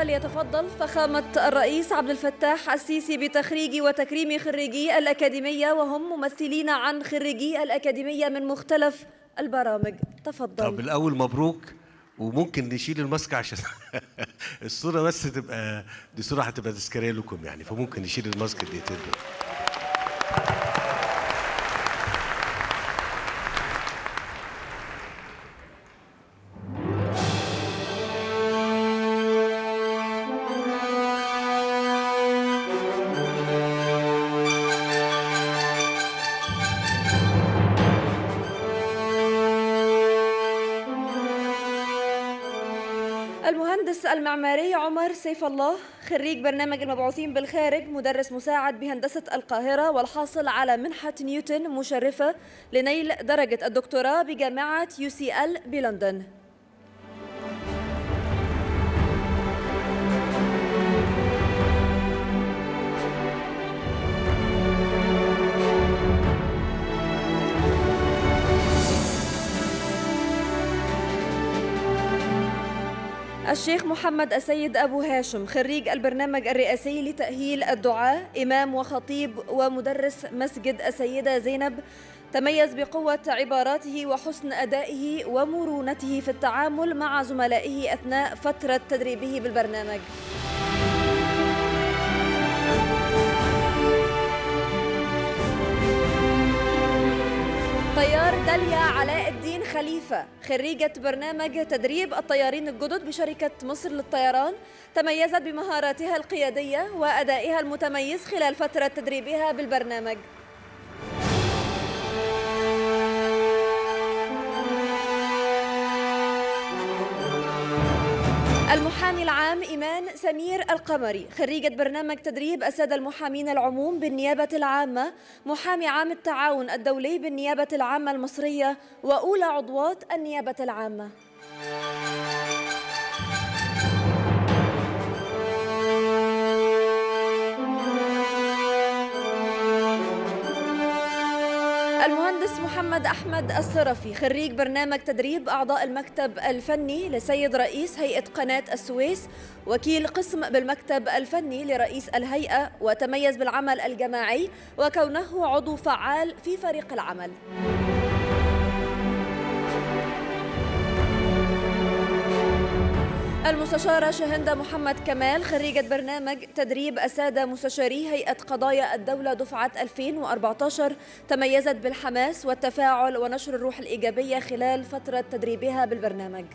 فليتفضل فخامة الرئيس عبد الفتاح السيسي بتخريج وتكريم خريجي الأكاديمية وهم ممثلين عن خريجي الأكاديمية من مختلف البرامج. تفضل. طب الأول مبروك، وممكن نشيل الماسك عشان الصورة بس تبقى، دي صورة هتبقى تذكارية لكم يعني، فممكن نشيل الماسك دقيقتين. المهندس المعماري عمر سيف الله، خريج برنامج المبعوثين بالخارج، مدرس مساعد بهندسة القاهرة، والحاصل على منحة نيوتن مشرفة لنيل درجة الدكتوراه بجامعة UCL بلندن. الشيخ محمد السيد أبو هاشم، خريج البرنامج الرئاسي لتأهيل الدعاة، إمام وخطيب ومدرس مسجد السيدة زينب، تميز بقوة عباراته وحسن أدائه ومرونته في التعامل مع زملائه أثناء فترة تدريبه بالبرنامج. طيار داليا علاء الدين خليفة، خريجة برنامج تدريب الطيارين الجدد بشركة مصر للطيران، تميزت بمهاراتها القيادية وأدائها المتميز خلال فترة تدريبها بالبرنامج. المحامي العام إيمان سمير القمري، خريجة برنامج تدريب السادة المحامين العموم بالنيابة العامة، محامي عام التعاون الدولي بالنيابة العامة المصرية وأولى عضوات النيابة العامة. المهندس محمد أحمد الصرفي، خريج برنامج تدريب أعضاء المكتب الفني لسيد رئيس هيئة قناة السويس، وكيل قسم بالمكتب الفني لرئيس الهيئة، وتميز بالعمل الجماعي وكونه عضو فعال في فريق العمل. المستشارة شهندة محمد كمال، خريجة برنامج تدريب السادة مستشاري هيئة قضايا الدولة دفعة 2014، تميزت بالحماس والتفاعل ونشر الروح الإيجابية خلال فترة تدريبها بالبرنامج.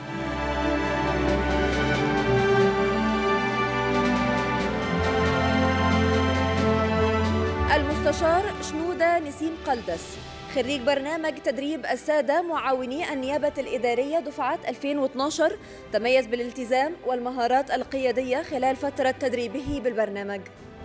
المستشار شنودة نسيم قلدس، خريج برنامج تدريب السادة معاوني النيابة الإدارية دفعة 2012، تميز بالالتزام والمهارات القيادية خلال فترة تدريبه بالبرنامج.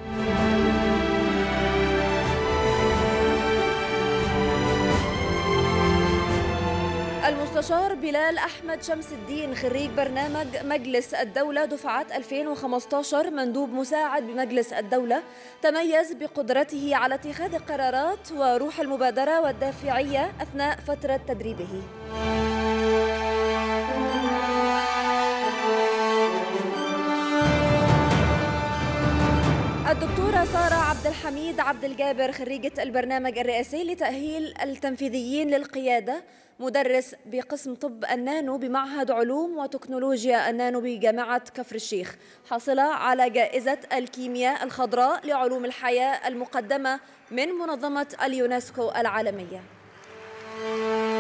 المستشار بلال أحمد شمس الدين، خريج برنامج مجلس الدولة دفعة 2015، مندوب مساعد بمجلس الدولة، تميز بقدرته على اتخاذ القرارات وروح المبادرة والدافعية أثناء فترة تدريبه. الدكتورة سارة عبد الحميد عبد الجابر، خريجة البرنامج الرئاسي لتأهيل التنفيذيين للقيادة، مدرس بقسم طب النانو بمعهد علوم وتكنولوجيا النانو بجامعة كفر الشيخ، حاصلة على جائزة الكيمياء الخضراء لعلوم الحياة المقدمة من منظمة اليونسكو العالمية.